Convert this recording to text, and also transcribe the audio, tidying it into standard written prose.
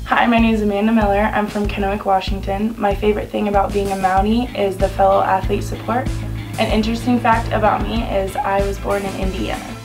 Hi, my name is Amanda Miller. I'm from Kennewick, Washington. My favorite thing about being a Mountie is the fellow athlete support. An interesting fact about me is I was born in Indiana.